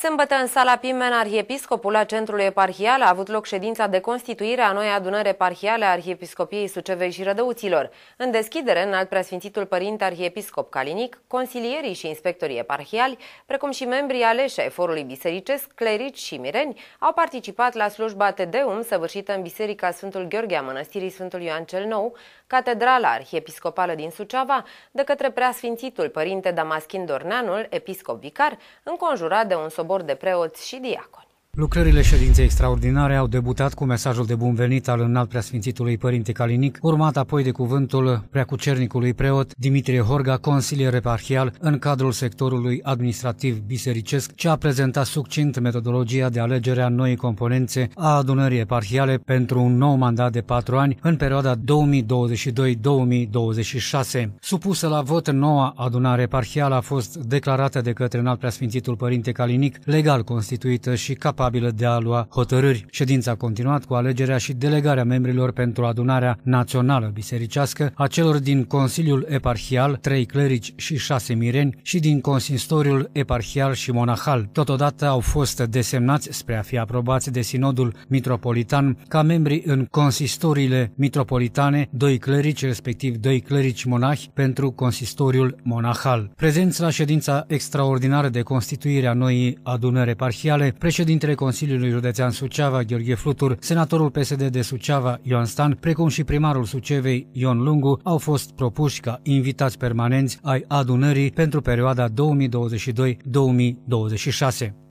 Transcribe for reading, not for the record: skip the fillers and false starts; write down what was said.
Sâmbătă, în sala Pimen, arhiepiscopul a centrului eparhial a avut loc ședința de constituire a noii adunări eparhiale a Arhiepiscopiei Sucevei și Rădăuților. În deschidere, înalt preasfințitul părinte arhiepiscop Calinic, consilierii și inspectorii eparhiali, precum și membrii aleși ai forului bisericesc, clerici și mireni, au participat la slujba Te Deum săvârșită în Biserica Sfântul Gheorghe a Mănăstirii Sfântul Ioan cel Nou, catedrala arhiepiscopală din Suceava, de către preasfințitul părinte Damaschin Dorneanul, episcop vicar, înconjurat de un sobor de preoți și diaconi. Lucrările ședinței extraordinare au debutat cu mesajul de bun venit al înalt preasfințitului părinte Calinic, urmat apoi de cuvântul preacucernicului preot Dimitrie Horga, consilier eparhial în cadrul sectorului administrativ bisericesc, ce a prezentat succint metodologia de alegere a noii componențe a adunării eparhiale pentru un nou mandat de 4 ani în perioada 2022-2026. Supusă la vot, noua adunare eparhială a fost declarată de către înalt preasfințitul părinte Calinic legal constituită și capabilă de a lua hotărâri. Ședința a continuat cu alegerea și delegarea membrilor pentru adunarea națională bisericească, a celor din Consiliul Eparhial, 3 clerici și 6 mireni, și din Consistoriul Eparhial și Monahal. Totodată au fost desemnați spre a fi aprobați de Sinodul Mitropolitan ca membri în consistoriile mitropolitane 2 clerici, respectiv 2 clerici monahi pentru Consistoriul Monahal. Prezenți la ședința extraordinară de constituire a noii adunări eparhiale, președintele Consiliului Județean Suceava, Gheorghe Flutur, senatorul PSD de Suceava, Ioan Stan, precum și primarul Sucevei, Ion Lungu, au fost propuși ca invitați permanenți ai adunării pentru perioada 2022-2026.